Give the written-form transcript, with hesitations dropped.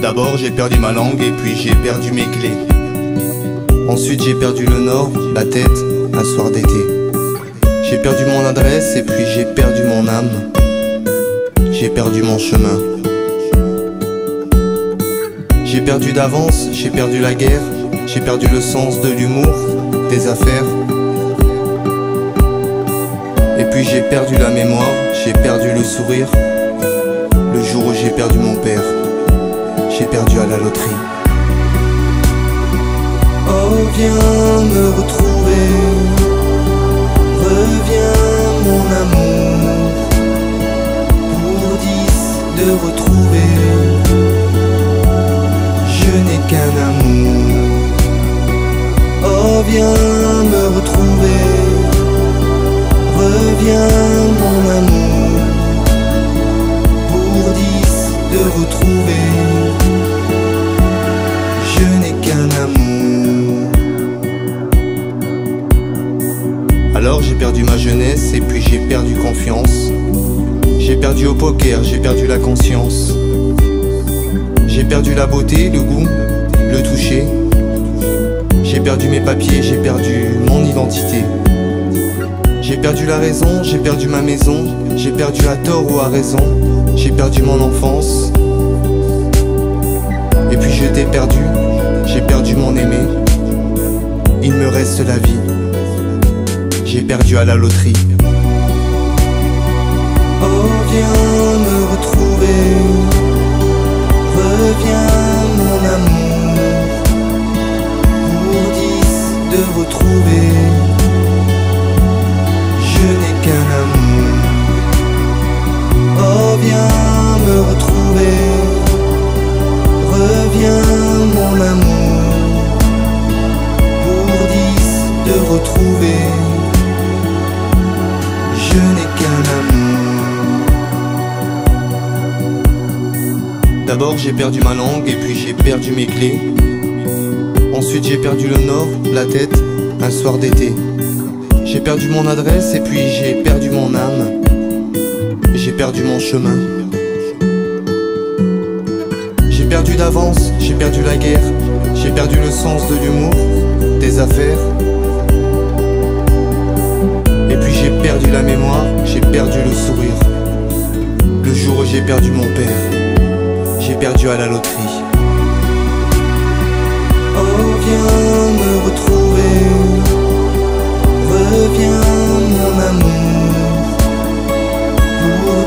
D'abord j'ai perdu ma langue et puis j'ai perdu mes clés. Ensuite j'ai perdu le nord, la tête, un soir d'été. J'ai perdu mon adresse et puis j'ai perdu mon âme. J'ai perdu mon chemin. J'ai perdu d'avance, j'ai perdu la guerre. J'ai perdu le sens de l'humour, des affaires. Et puis j'ai perdu la mémoire, j'ai perdu le sourire. Le jour où j'ai perdu mon père, j'ai perdu à la loterie. Oh viens me retrouver, reviens mon amour, pour 10 de retrouver. Je n'ai qu'un amour. Oh viens me retrouver, reviens mon amour, pour 10 de retrouver. Je n'ai qu'un amour. Alors j'ai perdu ma jeunesse et puis j'ai perdu confiance. J'ai perdu au poker, j'ai perdu la conscience. J'ai perdu la beauté, le goût, le toucher. J'ai perdu mes papiers, j'ai perdu mon identité. J'ai perdu la raison, j'ai perdu ma maison. J'ai perdu à tort ou à raison. J'ai perdu mon enfance. Et puis je t'ai perdu, j'ai perdu mon aimé. Il me reste la vie. J'ai perdu à la loterie. Oh viens me retrouver, reviens mon amour, pour 10 de retrouver. Je n'ai qu'un amour. Oh viens me retrouver, reviens mon amour, pour 10 de retrouver. Je n'ai qu'un amour. D'abord j'ai perdu ma langue et puis j'ai perdu mes clés. Ensuite j'ai perdu le nord, la tête, un soir d'été. J'ai perdu mon adresse et puis j'ai perdu mon âme. J'ai perdu mon chemin. J'ai perdu d'avance, j'ai perdu la guerre. J'ai perdu le sens de l'humour, des affaires. Et puis j'ai perdu la mémoire, j'ai perdu le sourire. Le jour où j'ai perdu mon père, j'ai perdu à la loterie. Oh viens me retrouver, reviens mon amour, pour